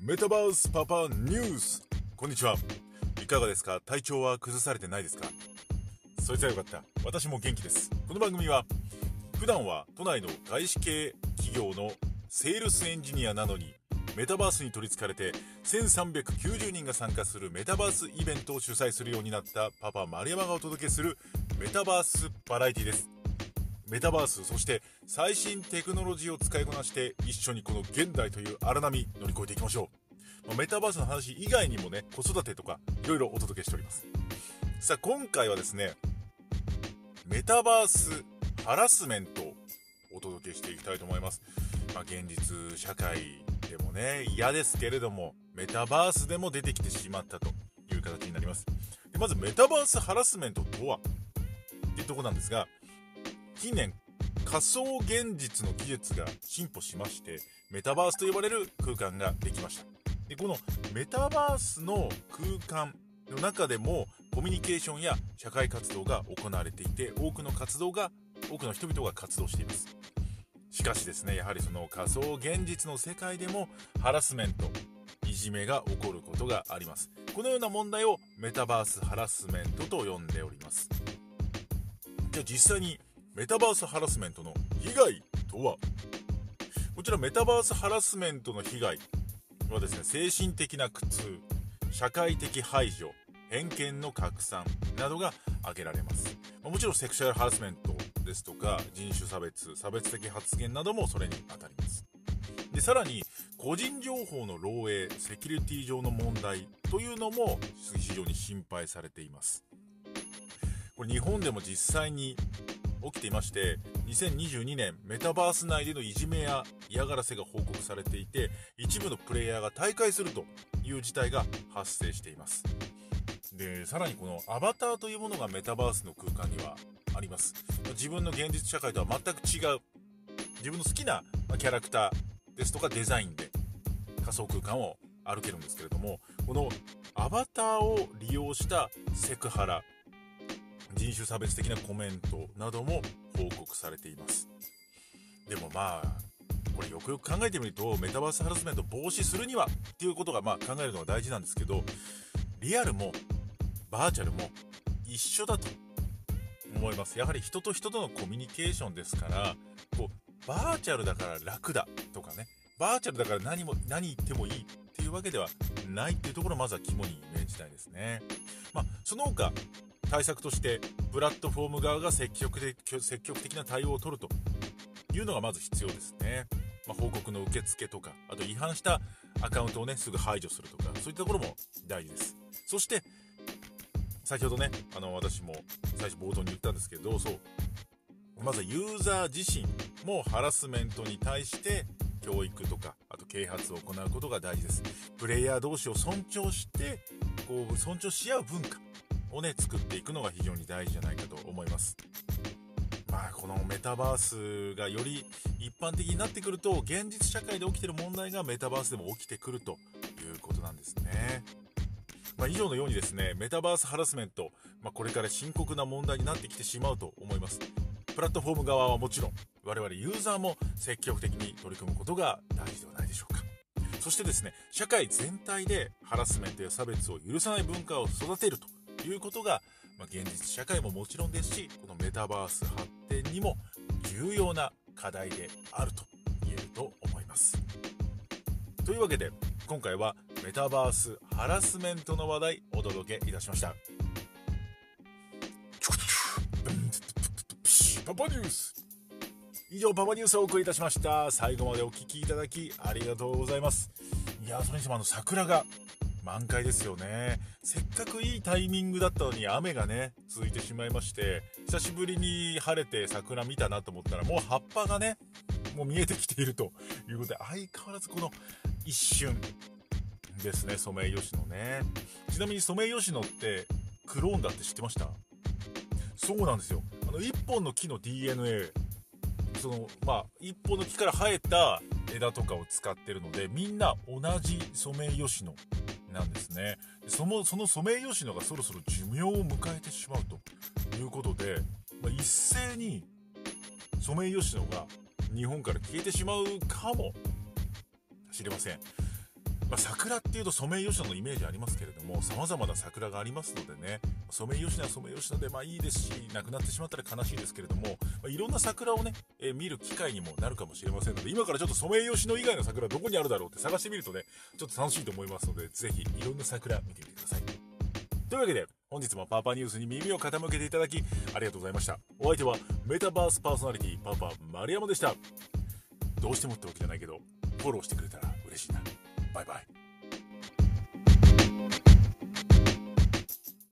メタバースパパニュース。こんにちは。いかがですか？体調は崩されてないですか？そいつはよかった。私も元気です。この番組は普段は都内の外資系企業のセールスエンジニアなのにメタバースに取り憑かれて1390人が参加するメタバースイベントを主催するようになったパパ丸山がお届けするメタバースバラエティです。メタバース、そして最新テクノロジーを使いこなして一緒にこの現代という荒波乗り越えていきましょう。メタバースの話以外にもね、子育てとかいろいろお届けしております。さあ今回はですね、メタバースハラスメントをお届けしていきたいと思います。現実社会でもね、嫌ですけれどもメタバースでも出てきてしまったという形になります。でまずメタバースハラスメントとはっていうところなんですが、近年仮想現実の技術が進歩しましてメタバースと呼ばれる空間ができました。でこのメタバースの空間の中でもコミュニケーションや社会活動が行われていて、多くの人々が活動しています。しかしですね、やはりその仮想現実の世界でもハラスメント、いじめが起こることがあります。このような問題をメタバースハラスメントと呼んでおります。じゃあ実際にメタバースハラスメントの被害とは？こちらメタバースハラスメントの被害はですね、精神的な苦痛、社会的排除、偏見の拡散などが挙げられます。もちろんセクシュアルハラスメントですとか人種差別的発言などもそれに当たります。でさらに個人情報の漏洩、セキュリティ上の問題というのも非常に心配されています。これ日本でも実際に起きていまして、2022年メタバース内でのいじめや嫌がらせが報告されていて、一部のプレイヤーが退会するという事態が発生しています。でさらにこのアバターというものがメタバースの空間にはあります。自分の現実社会とは全く違う自分の好きなキャラクターですとかデザインで仮想空間を歩けるんですけれども、このアバターを利用したセクハラ、人種差別的なコメントなども報告されています。でもこれよくよく考えてみると、メタバースハラスメントを防止するにはっていうことが考えるのが大事なんですけど、リアルもバーチャルも一緒だと思います。やはり人と人とのコミュニケーションですから、バーチャルだから楽だとかね、バーチャルだから何言ってもいいっていうわけではないっていうところをまずは肝にイメージしたいですね。その他対策としてプラットフォーム側が積極的な対応を取るというのがまず必要ですね。報告の受付とか、あと違反したアカウントをねすぐ排除するとか、そういったところも大事です。そして先ほどね、私も最初冒頭に言ったんですけど、まずユーザー自身もハラスメントに対して教育とか、あと啓発を行うことが大事です。プレイヤー同士を尊重して尊重し合う文化をね作っていくのが非常に大事じゃないかと思います。このメタバースがより一般的になってくると、現実社会で起きている問題がメタバースでも起きてくるということなんですね。以上のようにですね、メタバースハラスメント、これから深刻な問題になってきてしまうと思います。プラットフォーム側はもちろん、我々ユーザーも積極的に取り組むことが大事ではないでしょうか。そしてですね、社会全体でハラスメントや差別を許さない文化を育てるということが、現実社会ももちろんですし、このメタバース発展にも重要な課題であると言えると思います。というわけで今回はメタバースハラスメントの話題をお届けいたしました。パパニュース。以上パパニュースをお送りいたしました。最後までお聞きいただきありがとうございます。それにしても桜が満開ですよね。せっかくいいタイミングだったのに雨がね続いてしまいまして、久しぶりに晴れて桜見たなと思ったら、もう葉っぱがねもう見えてきているということで、相変わらずこの一瞬ですね、ソメイヨシノね。ちなみにソメイヨシノってクローンだって知ってました？そうなんですよ。一本の木の DNA、一本の木から生えた枝とかを使ってるので、みんな同じソメイヨシノなんですね。そのソメイヨシノがそろそろ寿命を迎えてしまうということで、一斉にソメイヨシノが日本から消えてしまうかもしれません。 桜っていうとソメイヨシノのイメージありますけれども、様々な桜がありますのでね、ソメイヨシノはソメイヨシノでいいですし、亡くなってしまったら悲しいですけれども、いろんな桜をね、見る機会にもなるかもしれませんので、今からちょっとソメイヨシノ以外の桜どこにあるだろうって探してみるとね、ちょっと楽しいと思いますので、ぜひいろんな桜見てみてください。というわけで、本日もパパニュースに耳を傾けていただきありがとうございました。お相手はメタバースパーソナリティパパ丸山でした。どうしてもってわけじゃないけど、フォローしてくれたら嬉しいな。バイバイ。